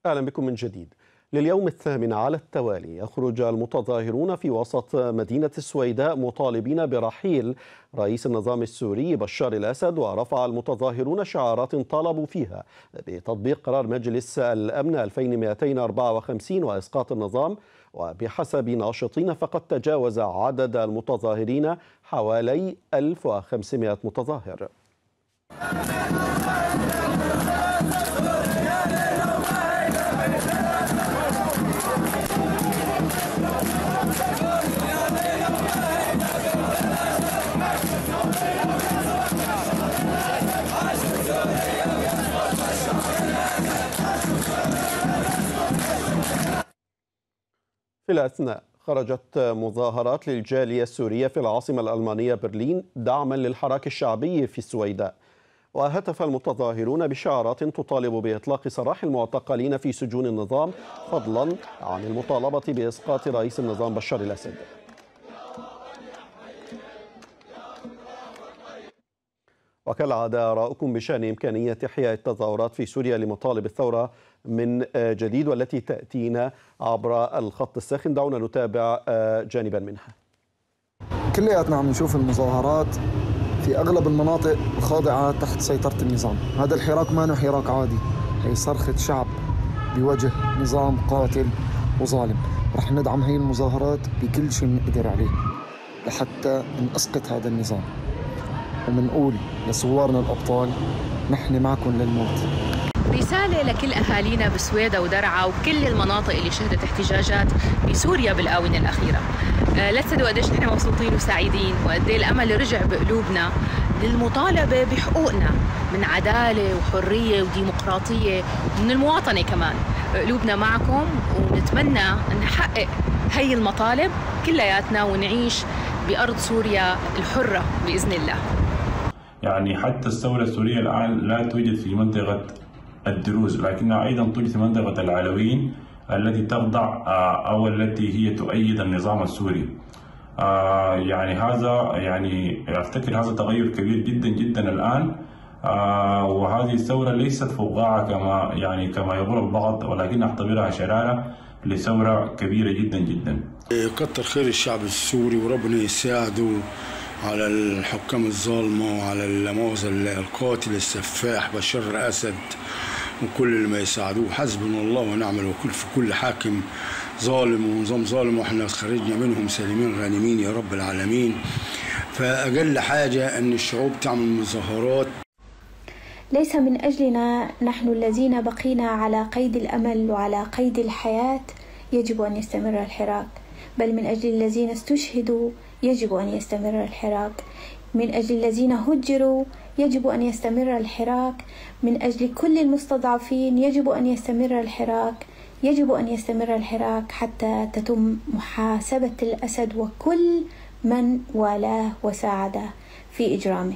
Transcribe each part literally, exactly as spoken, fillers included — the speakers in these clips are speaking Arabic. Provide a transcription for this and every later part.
أهلا بكم من جديد. لليوم الثامن على التوالي يخرج المتظاهرون في وسط مدينة السويداء مطالبين برحيل رئيس النظام السوري بشار الأسد، ورفع المتظاهرون شعارات طالبوا فيها بتطبيق قرار مجلس الأمن ألفين ومئتين وأربعة وخمسين وإسقاط النظام. وبحسب ناشطين فقد تجاوز عدد المتظاهرين حوالي ألف وخمسمئة متظاهر. في الأثناء خرجت مظاهرات للجالية السورية في العاصمة الألمانية برلين دعما للحراك الشعبي في السويداء، وهتف المتظاهرون بشعارات تطالب بإطلاق سراح المعتقلين في سجون النظام، فضلا عن المطالبة بإسقاط رئيس النظام بشار الأسد. وكالعادة آراؤكم بشأن إمكانية إحياء التظاهرات في سوريا لمطالب الثورة من جديد، والتي تأتينا عبر الخط الساخن. دعونا نتابع جانبا منها. كلياتنا عم نشوف المظاهرات في أغلب المناطق خاضعة تحت سيطرة النظام. هذا الحراك ما هو حراك عادي، هي صرخة شعب بوجه نظام قاتل وظالم. رح ندعم هي المظاهرات بكل شيء بنقدر عليه لحتى نسقط هذا النظام، ومنقول لثوارنا الأبطال نحن معكم للموت. رسالة لكل أهالينا بسويداء ودرعا وكل المناطق اللي شهدت احتجاجات بسوريا بالآونة الأخيرة. أه لا تصدقوا قديش نحن مبسوطين وسعيدين، وقد ايه الأمل رجع بقلوبنا للمطالبة بحقوقنا من عدالة وحرية وديمقراطية ومن المواطنة كمان. قلوبنا معكم ونتمنى نحقق هي المطالب كلياتنا ونعيش بأرض سوريا الحرة بإذن الله. يعني حتى الثورة السورية الآن لا توجد في منطقة الدروز، لكنها أيضا توجد في منطقة العلويين التي تخضع أو التي هي تؤيد النظام السوري. يعني هذا يعني أفتكر هذا تغير كبير جدا جدا الآن، وهذه الثورة ليست فقاعة كما يعني كما يقول البعض، ولكن أعتبرها شرارة لثورة كبيرة جدا جدا. كتر خير الشعب السوري وربنا يساعده على الحكام الظالمة وعلى المؤاخذة القاتل السفاح بشار الأسد وكل اللي ما يساعدوه. حسبنا الله ونعم الوكيل في كل حاكم ظالم ونظام ظالم، واحنا خرجنا منهم سالمين غانمين يا رب العالمين. فأقل حاجة أن الشعوب تعمل مظاهرات. ليس من أجلنا نحن الذين بقينا على قيد الأمل وعلى قيد الحياة يجب أن يستمر الحراك، بل من أجل الذين استشهدوا يجب أن يستمر الحراك، من أجل الذين هجروا يجب أن يستمر الحراك، من أجل كل المستضعفين يجب أن يستمر الحراك، يجب أن يستمر الحراك حتى تتم محاسبة الأسد وكل من والاه وساعده في إجرامه.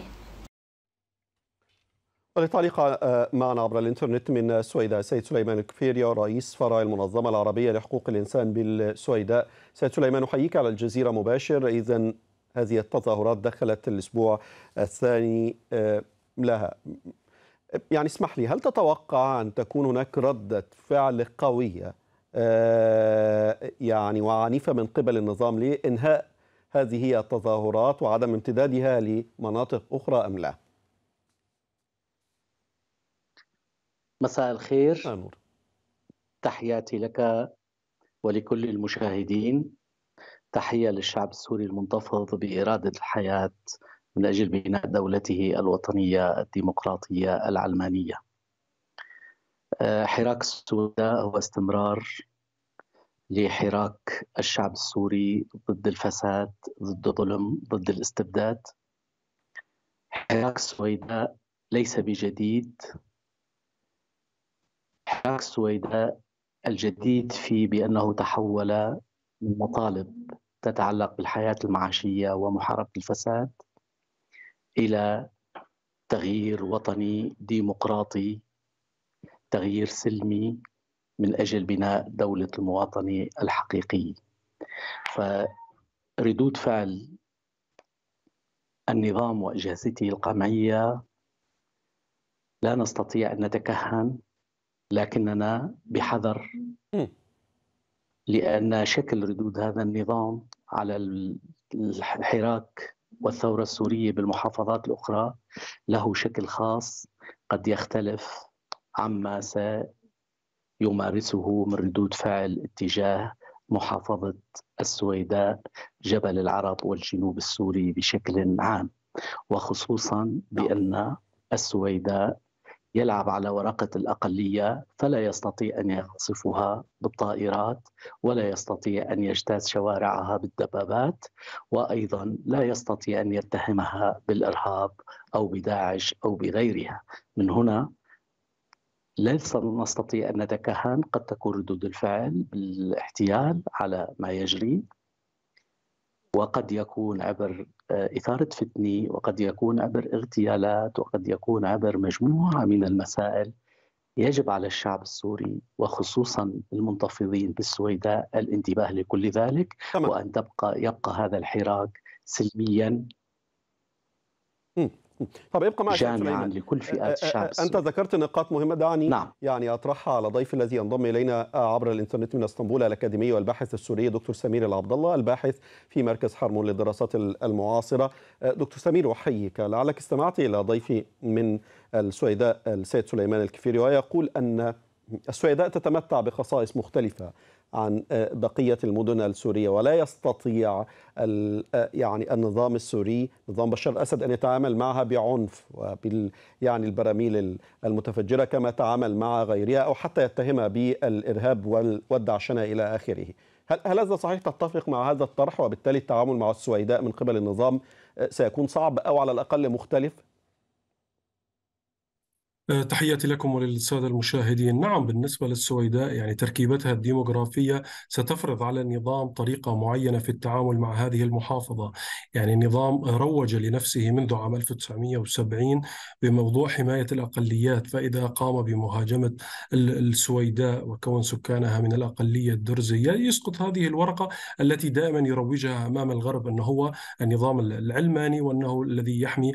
وللتعليق معنا عبر الإنترنت من السويداء سيد سليمان الكفيريا، رئيس فرع المنظمة العربية لحقوق الإنسان بالسويداء. سيد سليمان، أحييك على الجزيرة مباشر. إذن هذه التظاهرات دخلت الأسبوع الثاني لها، يعني اسمح لي، هل تتوقع أن تكون هناك ردة فعل قوية يعني وعنيفة من قبل النظام لإنهاء هذه التظاهرات وعدم امتدادها لمناطق أخرى أم لا؟ مساء الخير، نور. تحياتي لك ولكل المشاهدين. تحية للشعب السوري المنتفض بإرادة الحياة من أجل بناء دولته الوطنية الديمقراطية العلمانية. حراك السوداء هو استمرار لحراك الشعب السوري ضد الفساد، ضد الظلم، ضد الاستبداد. حراك السويداء ليس بجديد. حراك السويداء الجديد في بأنه تحول من مطالب تتعلق بالحياة المعاشية ومحاربة الفساد إلى تغيير وطني ديمقراطي، تغيير سلمي من أجل بناء دولة المواطن الحقيقي. فردود فعل النظام وأجهزته القمعية لا نستطيع أن نتكهن لكننا بحذر، لأن شكل ردود هذا النظام على الحراك والثورة السورية بالمحافظات الأخرى له شكل خاص قد يختلف عما سيمارسه من ردود فعل اتجاه محافظة السويداء جبل العرب والجنوب السوري بشكل عام، وخصوصا بأن السويداء يلعب على ورقة الأقلية، فلا يستطيع أن يقصفها بالطائرات ولا يستطيع أن يجتاز شوارعها بالدبابات، وأيضا لا يستطيع أن يتهمها بالإرهاب أو بداعش أو بغيرها. من هنا لا نستطيع أن نتكهن، قد تكون ردود الفعل بالاحتيال على ما يجري، وقد يكون عبر إثارة فتنة، وقد يكون عبر اغتيالات، وقد يكون عبر مجموعة من المسائل. يجب على الشعب السوري وخصوصا المنتفضين بالسويداء الانتباه لكل ذلك، تمام. وأن تبقى يبقى هذا الحراك سلميا طب ابقى معي جامعا لكل فئات الشعب السوري. أنت ذكرت نقاط مهمة، دعني نعم. يعني أطرحها على ضيف الذي ينضم إلينا عبر الإنترنت من اسطنبول، الأكاديمي والباحث السوري دكتور سمير العبد الله، الباحث في مركز حرمون للدراسات المعاصرة. دكتور سمير، أحييك. لعلك استمعت إلى ضيفي من السويداء السيد سليمان الكفيري، ويقول أن السويداء تتمتع بخصائص مختلفة عن بقية المدن السورية، ولا يستطيع يعني النظام السوري، نظام بشار الأسد، أن يتعامل معها بعنف وبال يعني البراميل المتفجرة كما تعامل مع غيرها، أو حتى يتهمها بالإرهاب والدعشنة إلى آخره. هل هل هذا صحيح؟ تتفق مع هذا الطرح؟ وبالتالي التعامل مع السويداء من قبل النظام سيكون صعب أو على الأقل مختلف؟ تحياتي لكم وللسادة المشاهدين. نعم، بالنسبة للسويداء يعني تركيبتها الديموغرافية ستفرض على النظام طريقة معينة في التعامل مع هذه المحافظة. يعني النظام روج لنفسه منذ عام ألف وتسعمئة وسبعين بموضوع حماية الأقليات، فإذا قام بمهاجمة السويداء وكون سكانها من الأقلية الدرزية يسقط هذه الورقة التي دائما يروجها أمام الغرب أنه هو النظام العلماني وأنه الذي يحمي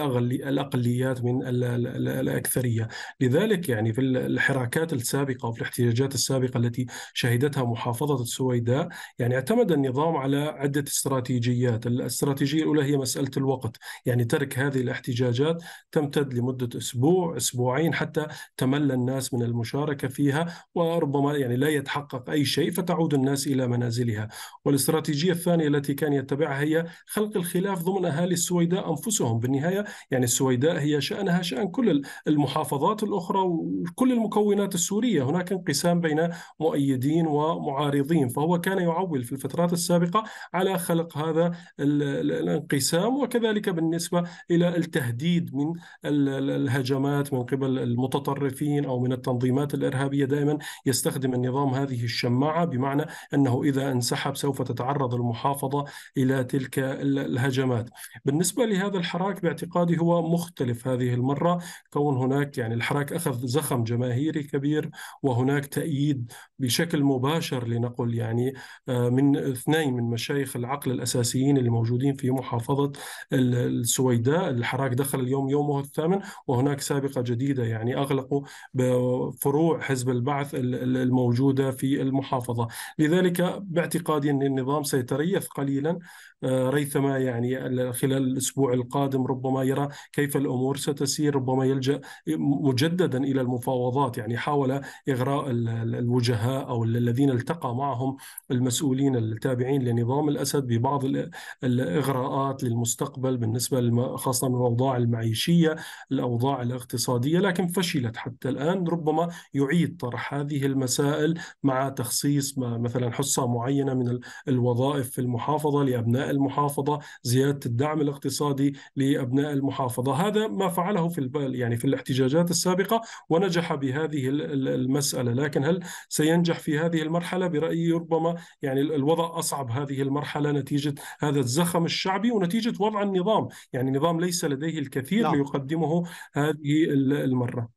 الأقليات من الأكثر. لذلك يعني في الحراكات السابقة وفي الاحتجاجات السابقة التي شهدتها محافظة السويداء يعني اعتمد النظام على عدة استراتيجيات. الاستراتيجية الأولى هي مسألة الوقت، يعني ترك هذه الاحتجاجات تمتد لمدة أسبوع أسبوعين حتى تمل الناس من المشاركة فيها، وربما يعني لا يتحقق أي شيء فتعود الناس إلى منازلها. والاستراتيجية الثانية التي كان يتبعها هي خلق الخلاف ضمن أهالي السويداء أنفسهم. بالنهاية يعني السويداء هي شأنها شأن كل المحافظات المحافظات الأخرى وكل المكونات السورية، هناك انقسام بين مؤيدين ومعارضين، فهو كان يعول في الفترات السابقة على خلق هذا الانقسام، وكذلك بالنسبة إلى التهديد من الهجمات من قبل المتطرفين أو من التنظيمات الإرهابية. دائما يستخدم النظام هذه الشماعة، بمعنى أنه إذا انسحب سوف تتعرض المحافظة إلى تلك الهجمات. بالنسبة لهذا الحراك باعتقادي هو مختلف هذه المرة، كون هناك يعني الحراك أخذ زخم جماهيري كبير، وهناك تأييد بشكل مباشر لنقل يعني من اثنين من مشايخ العقل الأساسيين اللي موجودين في محافظة السويداء. الحراك دخل اليوم يومه الثامن، وهناك سابقة جديدة يعني أغلقوا بفروع حزب البعث الموجودة في المحافظة. لذلك باعتقادي أن النظام سيتريث قليلا ريثما يعني خلال الأسبوع القادم ربما يرى كيف الأمور ستسير، ربما يلجأ مجددا إلى المفاوضات. يعني حاول إغراء الوجهاء أو الذين التقى معهم المسؤولين التابعين لنظام الأسد ببعض الإغراءات للمستقبل بالنسبة خاصة الأوضاع المعيشية، الأوضاع الاقتصادية، لكن فشلت حتى الآن. ربما يعيد طرح هذه المسائل مع تخصيص مثلا حصة معينة من الوظائف في المحافظة لأبناء المحافظة، زيادة الدعم الاقتصادي لأبناء المحافظة. هذا ما فعله في البال يعني في الاحتجاجات السابقة ونجح بهذه المسألة، لكن هل سينجح في هذه المرحلة؟ برأيي ربما يعني الوضع أصعب هذه المرحلة نتيجة هذا الزخم الشعبي ونتيجة وضع النظام. يعني النظام ليس لديه الكثير نعم. ليقدمه هذه المرة.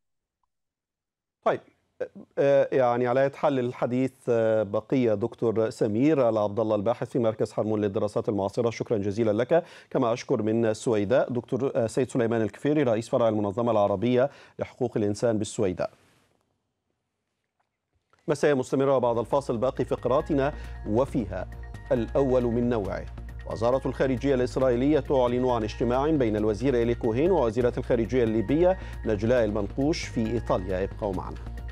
طيب يعني على يد حل الحديث بقية دكتور سمير العبد الله الباحث في مركز حرمون للدراسات المعاصرة، شكرا جزيلا لك. كما أشكر من السويداء دكتور سيد سليمان الكفيري رئيس فرع المنظمة العربية لحقوق الإنسان بالسويداء. مساء مستمرة. بعد الفاصل باقي فقراتنا وفيها الأول من نوعه. وزارة الخارجية الإسرائيلية تعلن عن اجتماع بين الوزير إيلي كوهين ووزيرة الخارجية الليبية نجلاء المنقوش في إيطاليا. ابقوا معنا.